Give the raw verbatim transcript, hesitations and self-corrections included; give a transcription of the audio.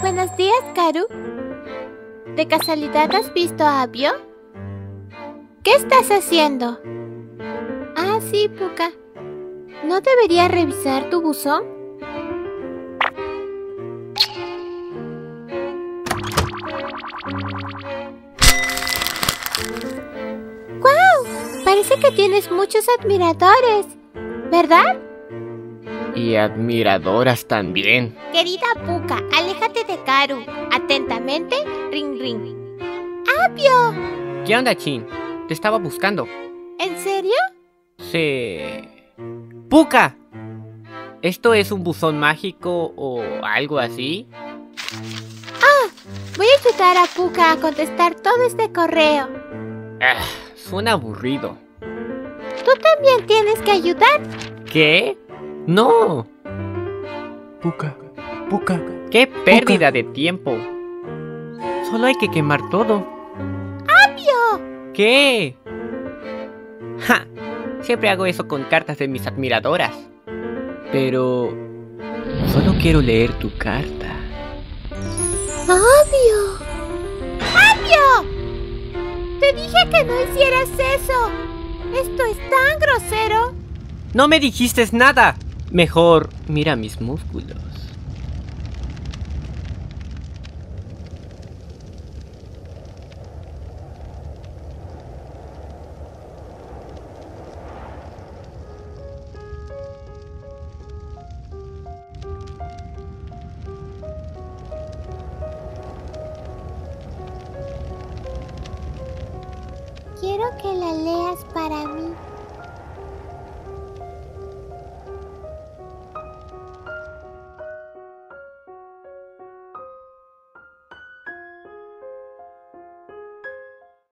Buenos días, Karu. ¿De casualidad has visto a Abio? ¿Qué estás haciendo? Ah, sí, Puka. ¿No deberías revisar tu buzón? ¡Guau! Parece que tienes muchos admiradores, ¿verdad? Y admiradoras también. Querida Puka, aléjate de Karu. Atentamente, Ring Ring. ¡Abio! ¿Qué onda, Chin? Te estaba buscando. ¿En serio? Sí. ¡Puka! ¿Esto es un buzón mágico o algo así? Ah, voy a ayudar a Puka a contestar todo este correo. Ah, suena aburrido. Tú también tienes que ayudar. ¿Qué? ¡No! Puka, Puka. ¡Qué pérdida de tiempo! Solo hay que quemar todo. ¡Abio! ¿Qué? ¡Ja! Siempre hago eso con cartas de mis admiradoras. Pero... solo quiero leer tu carta. ¡Abio! ¡Abio! Te dije que no hicieras eso. Esto es tan grosero. ¡No me dijiste nada! Mejor mira mis músculos. Quiero que la leas para mí.